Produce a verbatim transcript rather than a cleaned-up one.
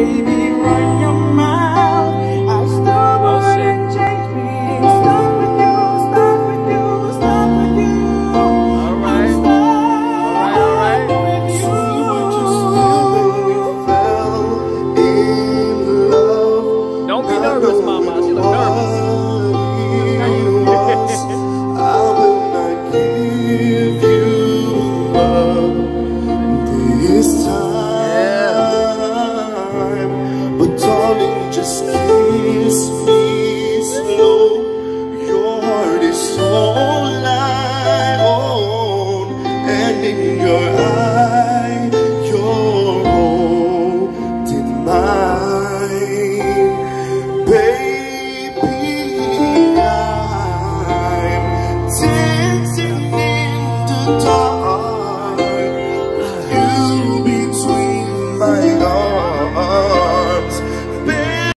baby, run your mouth. I still wouldn't change me. Stuck with you, stuck with you, stuck with you. Alright, alright, alright. So you were just feeling we fell in love. Don't be nervous, mama. She look nervous. I will not give you up this time, but darling, just kiss me.